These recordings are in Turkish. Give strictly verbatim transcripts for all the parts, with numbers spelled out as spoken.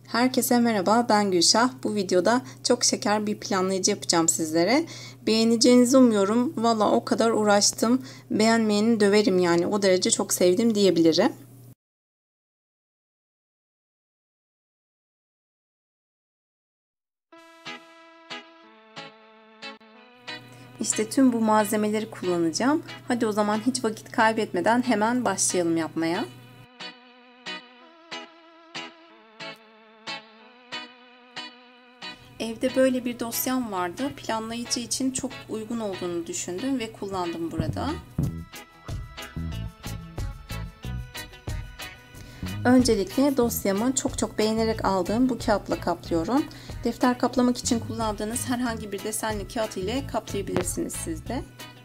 Herkese merhaba, ben Gülşah. Bu videoda çok şeker bir planlayıcı yapacağım sizlere. Beğeneceğinizi umuyorum. Valla o kadar uğraştım. Beğenmeyeni döverim yani. O derece çok sevdim diyebilirim. İşte tüm bu malzemeleri kullanacağım. Hadi o zaman hiç vakit kaybetmeden hemen başlayalım yapmaya. Evde böyle bir dosyam vardı. Planlayıcı için çok uygun olduğunu düşündüm ve kullandım burada. Öncelikle dosyamı çok çok beğenerek aldığım bu kağıtla kaplıyorum. Defter kaplamak için kullandığınız herhangi bir desenli kağıt ile kaplayabilirsiniz siz de.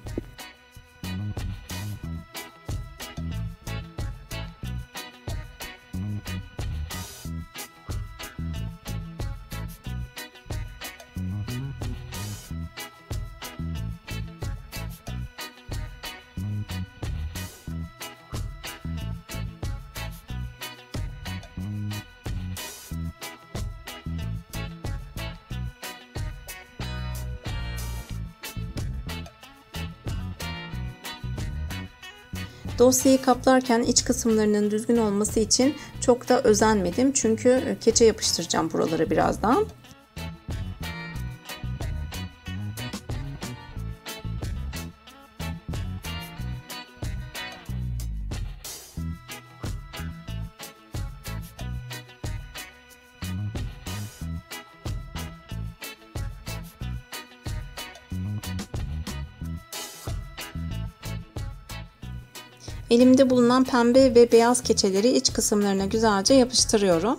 Dosyayı kaplarken iç kısımlarının düzgün olması için çok da özenmedim. Çünkü keçe yapıştıracağım buralara birazdan. Elimde bulunan pembe ve beyaz keçeleri iç kısımlarına güzelce yapıştırıyorum.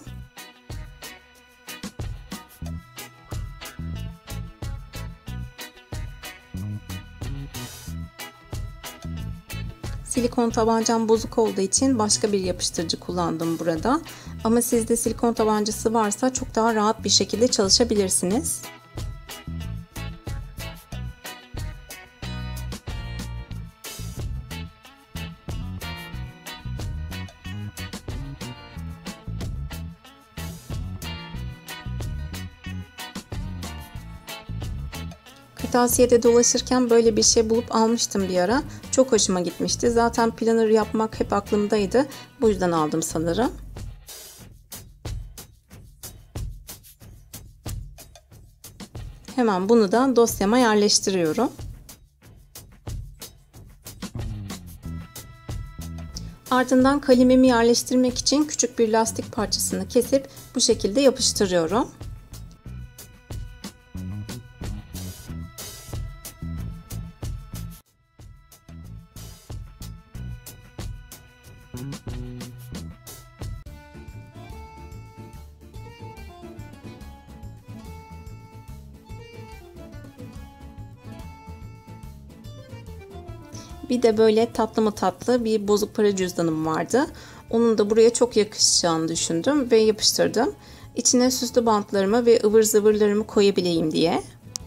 Silikon tabancam bozuk olduğu için başka bir yapıştırıcı kullandım burada. Ama sizde silikon tabancası varsa çok daha rahat bir şekilde çalışabilirsiniz. Kırtasiyede dolaşırken böyle bir şey bulup almıştım bir ara. Çok hoşuma gitmişti. Zaten planner yapmak hep aklımdaydı. Bu yüzden aldım sanırım. Hemen bunu da dosyama yerleştiriyorum. Ardından kalemimi yerleştirmek için küçük bir lastik parçasını kesip bu şekilde yapıştırıyorum. Bir de böyle tatlı mı tatlı bir bozuk para cüzdanım vardı. Onun da buraya çok yakışacağını düşündüm ve yapıştırdım. İçine süslü bantlarımı ve ıvır zıvırlarımı koyabileyim diye.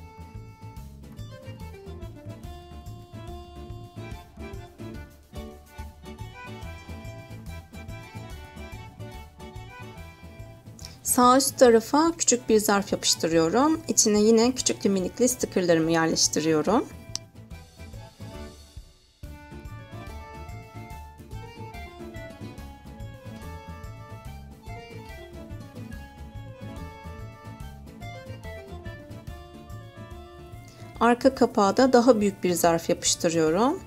Sağ üst tarafa küçük bir zarf yapıştırıyorum. İçine yine küçüklü minikli stickerlarımı yerleştiriyorum. Arka kapağa da daha büyük bir zarf yapıştırıyorum.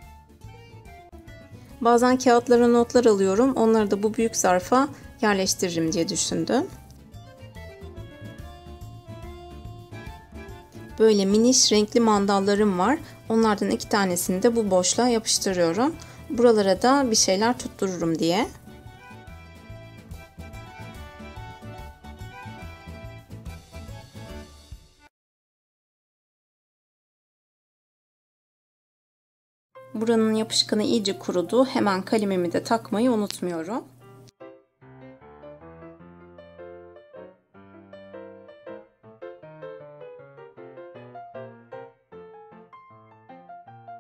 Bazen kağıtlara notlar alıyorum. Onları da bu büyük zarfa yerleştiririm diye düşündüm. Böyle miniş renkli mandallarım var. Onlardan iki tanesini de bu boşluğa yapıştırıyorum. Buralara da bir şeyler tuttururum diye. Buranın yapışkanı iyice kurudu. Hemen kalemimi de takmayı unutmuyorum.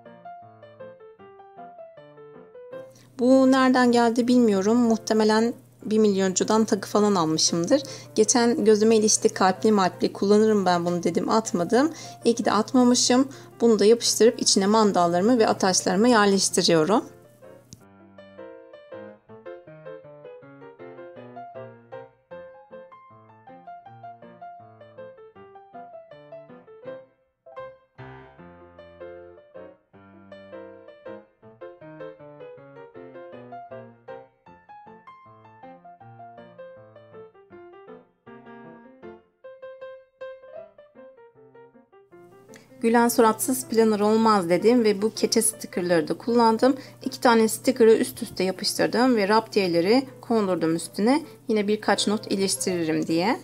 Bu nereden geldi bilmiyorum. Muhtemelen bir milyoncudan takı falan almışımdır. Geçen gözüme ilişti, kalpli malpli kullanırım ben bunu dedim, atmadım. İyi ki de atmamışım. Bunu da yapıştırıp içine mandallarımı ve ataşlarımı yerleştiriyorum. Gülen suratsız planner olmaz dedim ve bu keçe stickerları da kullandım. İki tane sticker'ı üst üste yapıştırdım ve raptiyeleri kondurdum üstüne. Yine birkaç not iliştiririm diye.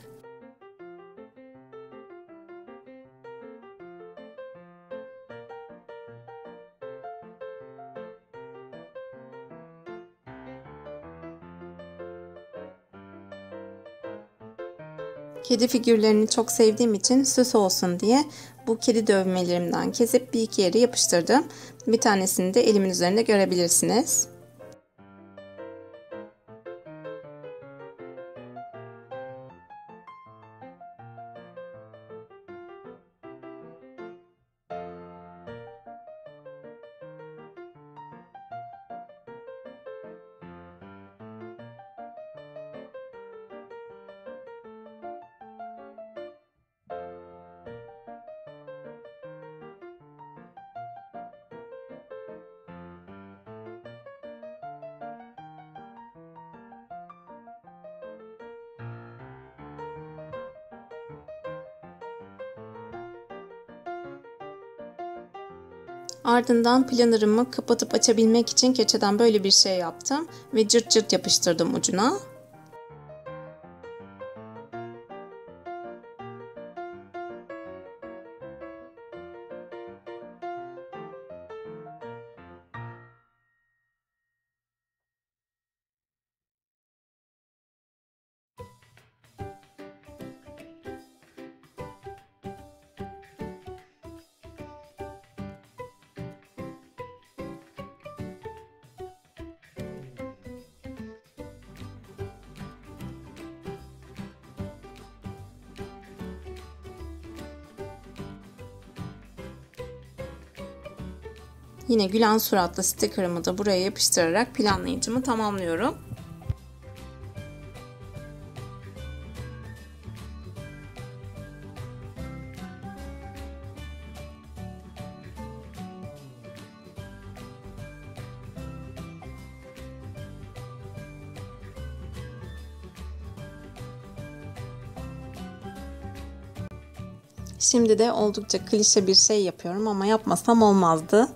Kedi figürlerini çok sevdiğim için süs olsun diye bu kedi dövmelerimden kesip bir iki yere yapıştırdım. Bir tanesini de elimin üzerinde görebilirsiniz. Ardından planner'ımı kapatıp açabilmek için keçeden böyle bir şey yaptım ve cırt cırt yapıştırdım ucuna. Yine gülen suratlı sticker'ımı da buraya yapıştırarak planlayıcımı tamamlıyorum. Şimdi de oldukça klişe bir şey yapıyorum ama yapmasam olmazdı.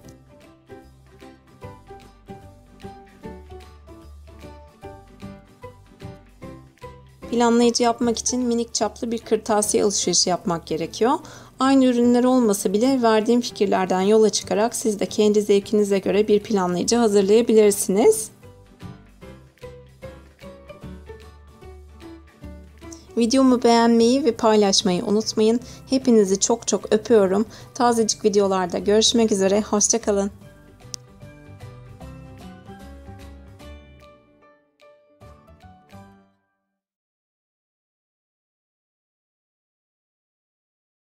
Planlayıcı yapmak için minik çaplı bir kırtasiye alışverişi yapmak gerekiyor. Aynı ürünler olmasa bile verdiğim fikirlerden yola çıkarak siz de kendi zevkinize göre bir planlayıcı hazırlayabilirsiniz. Videomu beğenmeyi ve paylaşmayı unutmayın. Hepinizi çok çok öpüyorum. Tazecik videolarda görüşmek üzere. Hoşça kalın.